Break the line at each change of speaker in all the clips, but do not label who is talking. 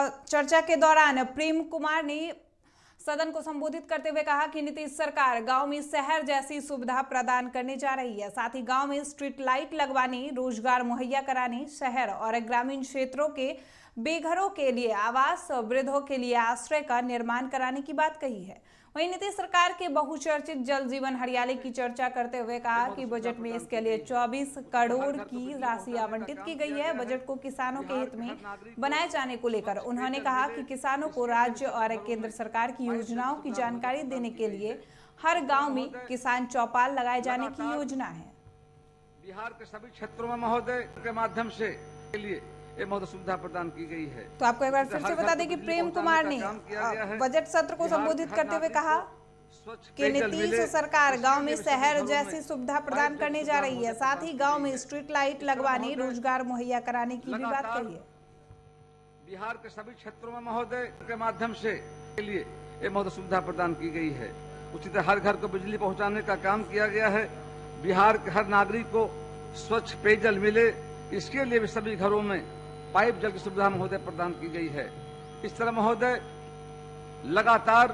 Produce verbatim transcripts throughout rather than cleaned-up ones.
चर्चा के दौरान प्रेम कुमार ने सदन को संबोधित करते हुए कहा कि नीतीश सरकार गांव में शहर जैसी सुविधा प्रदान करने जा रही है। साथ ही गांव में स्ट्रीट लाइट लगवाने, रोजगार मुहैया कराने, शहर और ग्रामीण क्षेत्रों के बेघरों के लिए आवास, वृद्धों के लिए आश्रय का निर्माण कराने की बात कही है। वहीं नीतीश सरकार के बहुचर्चित जल जीवन हरियाली की चर्चा करते हुए कहा कि बजट में इसके लिए चौबीस करोड़ की राशि आवंटित की गई है। बजट को किसानों के हित में बनाए जाने को लेकर उन्होंने कहा कि किसानों को राज्य और केंद्र सरकार की योजनाओं की जानकारी देने के लिए हर गांव में किसान चौपाल लगाए जाने की योजना है।
बिहार के सभी क्षेत्रों में महोदय के माध्यम से के लिए ये बहुत सुविधा प्रदान की गई है।
तो आपको एक बार फिर से बता दें कि प्रेम कुमार ने बजट सत्र को संबोधित करते हुए कहा कि नीतीश सरकार गांव में शहर जैसी सुविधा प्रदान करने जा रही है। साथ ही गांव में स्ट्रीट लाइट लगवाने, रोजगार मुहैया कराने की भी बात कही है।
बिहार के सभी क्षेत्रों में महोदय के माध्यम से के लिए ये बहुत सुविधा प्रदान की गई है। उसी तरह हर घर को बिजली पहुंचाने का काम किया गया है। बिहार के हर नागरिक को स्वच्छ पेयजल मिले, इसके लिए भी सभी घरों में पाइप जल की सुविधा महोदय प्रदान की गई है। इस तरह महोदय लगातार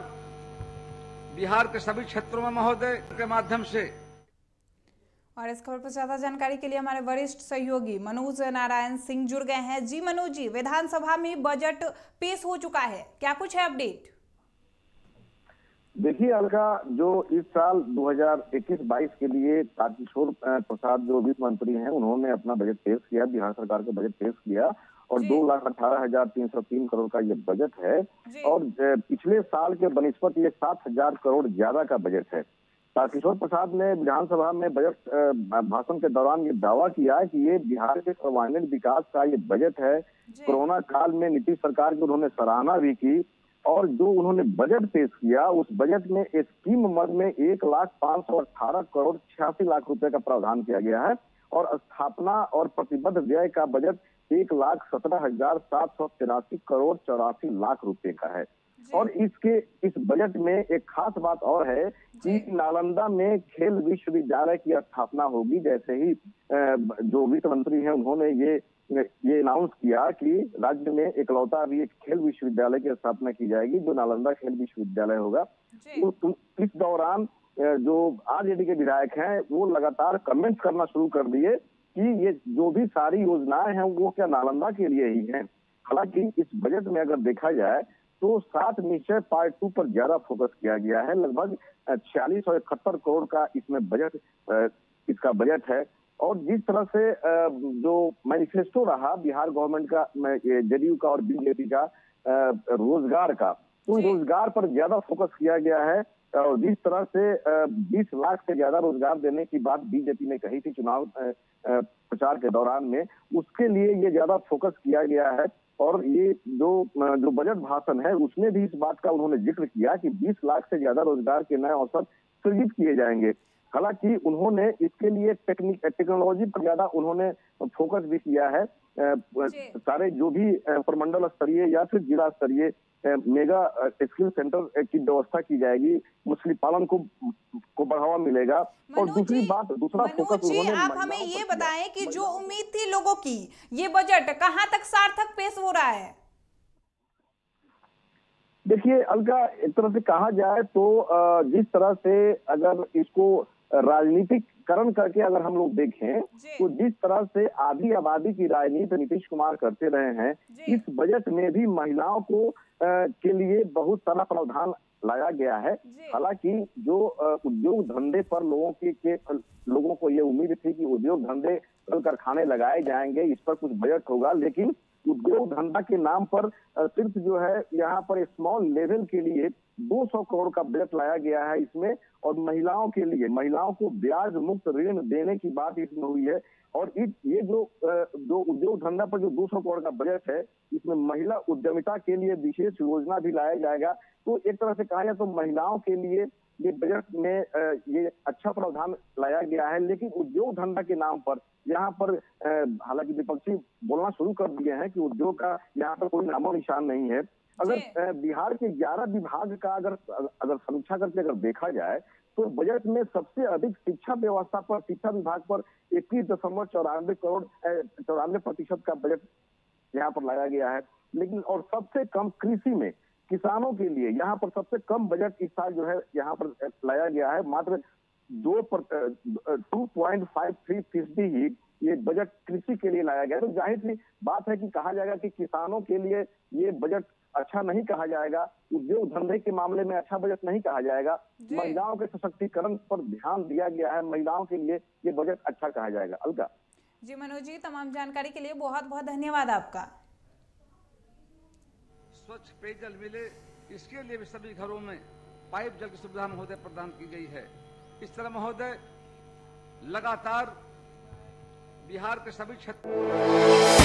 बिहार के सभी क्षेत्रों में महोदय के माध्यम से।
और इस खबर पर ज्यादा जानकारी के लिए हमारे वरिष्ठ सहयोगी मनोज नारायण सिंह जुड़ गए हैं। जी मनोज जी, विधानसभा में बजट पेश हो चुका है, क्या कुछ है अपडेट?
देखिए अलका, जो इस साल दो हज़ार इक्कीस बाईस के लिए तारकिशोर प्रसाद जो वित्त मंत्री हैं, उन्होंने अपना बजट पेश किया, बिहार सरकार का बजट पेश किया और दो लाख अठारह हजार तीन सौ तीन करोड़ का ये बजट है। और पिछले साल के बनिस्पत ये सात हजार करोड़ ज्यादा का बजट है। तारकिशोर प्रसाद ने विधानसभा में बजट भाषण के दौरान ये दावा किया कि ये बिहार के सर्वांगीण विकास का ये बजट है। कोरोना काल में नीतीश सरकार की उन्होंने सराहना भी की और जो उन्होंने बजट पेश किया उस बजट में स्कीम मद में एक लाख पांच सौ अठारह करोड़ छियासी लाख रुपए का प्रावधान किया गया है और स्थापना और प्रतिबद्ध व्यय का बजट एक लाख सत्रह हजार सात सौ तिरासी करोड़ चौरासी लाख रुपए का है। और इसके इस बजट में एक खास बात और है कि नालंदा में खेल विश्वविद्यालय की स्थापना होगी। जैसे ही जो वित्त मंत्री हैं उन्होंने ये ये अनाउंस किया कि राज्य में इकलौता अभी एक खेल विश्वविद्यालय की स्थापना की जाएगी जो नालंदा खेल विश्वविद्यालय होगा। तो इस दौरान जो आरजेडी के विधायक हैं वो लगातार कमेंट्स करना शुरू कर दिए कि ये जो भी सारी योजनाएं हैं वो क्या नालंदा के लिए ही हैं। हालांकि इस बजट में अगर देखा जाए तो सात निश्चय पार्ट टू पर ज्यादा फोकस किया गया है। लगभग छियालीस सौ इकहत्तर करोड़ का इसमें बजट इसका बजट है। और जिस तरह से जो मैनिफेस्टो रहा बिहार गवर्नमेंट का, जेडीयू का और बीजेपी का रोजगार का, तो रोजगार पर ज्यादा फोकस किया गया है। और जिस तरह से बीस लाख से ज्यादा रोजगार देने की बात बीजेपी ने कही थी चुनाव प्रचार के दौरान में, उसके लिए ये ज्यादा फोकस किया गया है। और ये जो जो बजट भाषण है उसमें भी इस बात का उन्होंने जिक्र किया कि बीस लाख से ज्यादा रोजगार के नए अवसर सृजित किए जाएंगे। हालांकि उन्होंने इसके लिए टेक्निक टेक्नोलॉजी पर ज्यादा उन्होंने फोकस भी किया है। सारे जो भी प्रमंडल स्तरीय या फिर जिला स्तरीय मेगा स्किल सेंटर की व्यवस्था की जाएगी, मछली पालन को को बढ़ावा मिलेगा। और दूसरी बात दूसरा फोकस उन्होंने
आप हमें ये बताएं कि जो उम्मीद थी लोगों की, ये बजट कहां तक सार्थक पेश हो रहा है?
देखिए अलका, एक तरह से कहा जाए तो जिस तरह से अगर इसको राजनीतिकरण करके अगर हम लोग देखें तो जिस तरह से आधी आबादी की राजनीति नीतीश कुमार करते रहे हैं, इस बजट में भी महिलाओं को आ, के लिए बहुत सारा प्रावधान लाया गया है। हालांकि जो उद्योग धंधे पर लोगों की के लोगों को ये उम्मीद थी कि उद्योग धंधे कल कारखाने लगाए जाएंगे, इस पर कुछ बजट होगा, लेकिन उद्योग धंधा के नाम पर सिर्फ जो है यहाँ पर स्मॉल लेवल के लिए दो सौ करोड़ का बजट लाया गया है इसमें। और महिलाओं के लिए महिलाओं को ब्याज मुक्त ऋण देने की बात इसमें हुई है। और ये जो जो उद्योग धंधा पर जो दो सौ करोड़ का बजट है, इसमें महिला उद्यमिता के लिए विशेष योजना भी लाया जाएगा। तो एक तरह से कहा जाए तो महिलाओं के लिए ये बजट में ये अच्छा प्रावधान लाया गया है। लेकिन उद्योग धंधा के नाम पर यहाँ पर हालांकि विपक्षी बोलना शुरू कर दिए हैं कि उद्योग का यहाँ पर कोई नामो निशान नहीं है। अगर बिहार के ग्यारह विभाग का अगर अगर समीक्षा करके अगर देखा जाए तो बजट में सबसे अधिक शिक्षा व्यवस्था पर, शिक्षा विभाग पर इक्कीस दशमलव चौरानवे करोड़ चौरानवे प्रतिशत का बजट यहाँ पर लाया गया है। लेकिन और सबसे कम कृषि में किसानों के लिए यहाँ पर सबसे कम बजट इस साल जो है यहाँ पर लाया गया है। मात्र दो टू पॉइंट फाइव थ्री फीसदी ही ये बजट कृषि के लिए लाया गया। तो जाहिर सी बात है कि कहा जाएगा कि किसानों के लिए ये बजट अच्छा नहीं कहा जाएगा, उद्योग धंधे के मामले में अच्छा बजट नहीं कहा जाएगा, महिलाओं के सशक्तिकरण पर ध्यान दिया गया है, महिलाओं के लिए ये बजट अच्छा कहा जाएगा। अलका
जी मनोज जी, तमाम जानकारी के लिए बहुत बहुत धन्यवाद आपका।
स्वच्छ पेयजल मिले इसके लिए भी सभी घरों में पाइप जल की सुविधा महोदय प्रदान की गई है। इस तरह महोदय लगातार बिहार के सभी क्षेत्रों